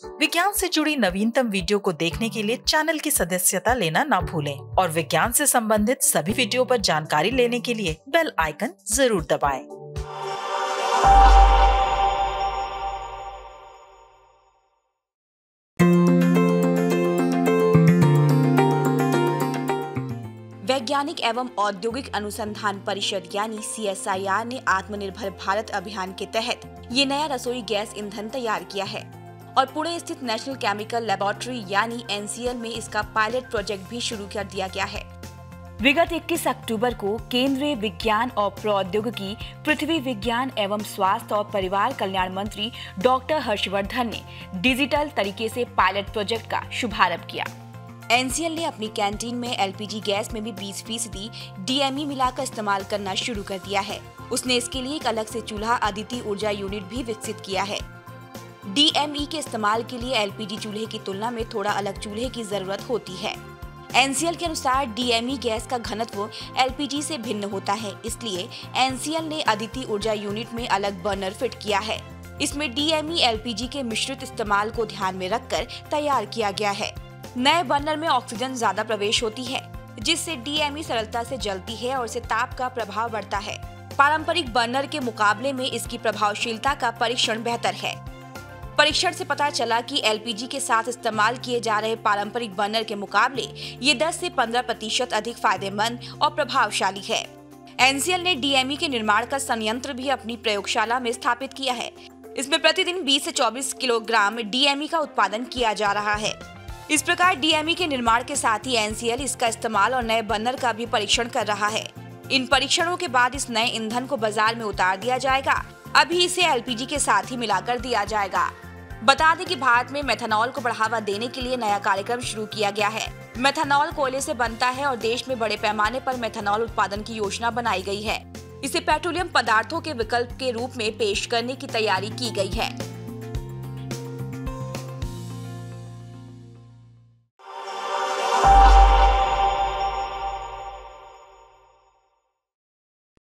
विज्ञान से जुड़ी नवीनतम वीडियो को देखने के लिए चैनल की सदस्यता लेना ना भूलें और विज्ञान से संबंधित सभी वीडियो पर जानकारी लेने के लिए बेल आइकन जरूर दबाएं। वैज्ञानिक एवं औद्योगिक अनुसंधान परिषद यानी CSIR ने आत्मनिर्भर भारत अभियान के तहत ये नया रसोई गैस ईंधन तैयार किया है और पुणे स्थित नेशनल केमिकल लेबोरेटरी यानी NCL में इसका पायलट प्रोजेक्ट भी शुरू कर दिया गया है। विगत 21 अक्टूबर को केंद्रीय विज्ञान और प्रौद्योगिकी, पृथ्वी विज्ञान एवं स्वास्थ्य और परिवार कल्याण मंत्री डॉक्टर हर्षवर्धन ने डिजिटल तरीके से पायलट प्रोजेक्ट का शुभारंभ किया। NCL ने अपनी कैंटीन में LPG गैस में भी 20% DME मिलाकर इस्तेमाल करना शुरू कर दिया है। उसने इसके लिए एक अलग से चूल्हा अदिति ऊर्जा यूनिट भी विकसित किया है। DME के इस्तेमाल के लिए LPG चूल्हे की तुलना में थोड़ा अलग चूल्हे की जरूरत होती है। NCL के अनुसार DME गैस का घनत्व LPG से भिन्न होता है, इसलिए NCL ने अदिति ऊर्जा यूनिट में अलग बर्नर फिट किया है। इसमें DME LPG के मिश्रित इस्तेमाल को ध्यान में रखकर तैयार किया गया है। नए बर्नर में ऑक्सीजन ज्यादा प्रवेश होती है, जिससे DME सरलता से जलती है और इससे ताप का प्रभाव बढ़ता है। पारंपरिक बर्नर के मुकाबले में इसकी प्रभावशीलता का परीक्षण बेहतर है। परीक्षण से पता चला कि LPG के साथ इस्तेमाल किए जा रहे पारंपरिक बर्नर के मुकाबले ये 10 से 15% अधिक फायदेमंद और प्रभावशाली है। NCL ने DME के निर्माण का संयंत्र भी अपनी प्रयोगशाला में स्थापित किया है। इसमें प्रतिदिन 20 से 24 किलोग्राम DME का उत्पादन किया जा रहा है। इस प्रकार DME के निर्माण के साथ ही NCL इसका इस्तेमाल और नए बर्नर का भी परीक्षण कर रहा है। इन परीक्षणों के बाद इस नए ईंधन को बाजार में उतार दिया जाएगा। अभी इसे LPG के साथ ही मिलाकर दिया जाएगा। बता दें कि भारत में मेथनॉल को बढ़ावा देने के लिए नया कार्यक्रम शुरू किया गया है। मेथनॉल कोयले से बनता है और देश में बड़े पैमाने पर मेथनॉल उत्पादन की योजना बनाई गई है। इसे पेट्रोलियम पदार्थों के विकल्प के रूप में पेश करने की तैयारी की गई है।